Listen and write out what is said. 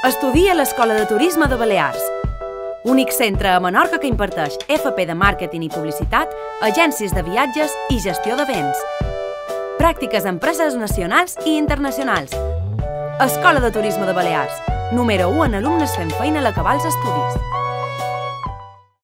Estudia a l'Escola de Turisme de Balears. Únic centre a Menorca que imparteix FP de Màrqueting i Publicitat, agències de viatges i gestió de béns. Pràctiques a empreses nacionals i internacionals. Escola de Turisme de Balears. Número 1 en alumnes fent feina a l'acabar els estudis.